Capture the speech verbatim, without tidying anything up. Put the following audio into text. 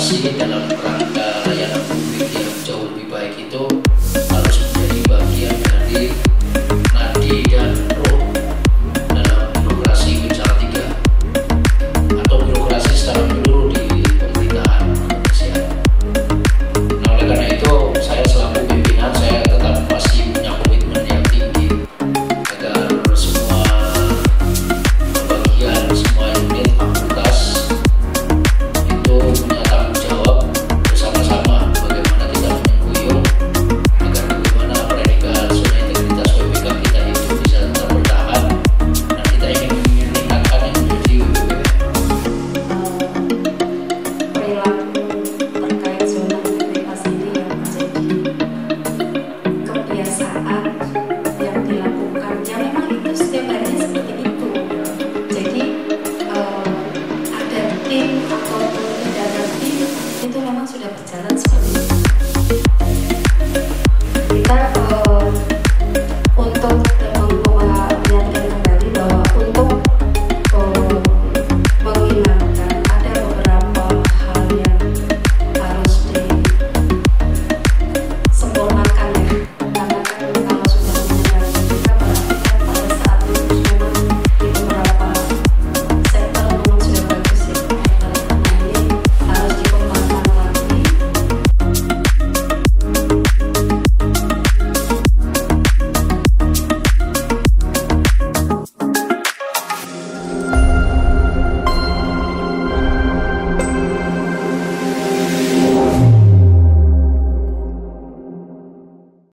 birokrasi dalam rangka layanan publik yang jauh lebih baik itu harus menjadi bagian dari nadi dan roh dalam birokrasi Binsar tiga atau birokrasi secara menyeluruh di pemerintahan Indonesia. Nah, oleh karena itu saya selaku pimpinan saya tetap masih punya komitmen yang tinggi agar semua bagian, semua unit fakultas itu punya tanggung jawab bersama-sama bagaimana kita menyengkuyung agar bagaimana predikat zona integritas W P K kita itu bisa tetap bertahan dan kita ingin meningkatkan yang menjadi W P K. Perilaku terkait zona integritas ini yang menjadi kebiasaan yang dilakukan, ya memang itu setiap harinya seperti itu. Jadi eh, ada tim atau tidak ada tim itu memang sudah berjalan seperti itu.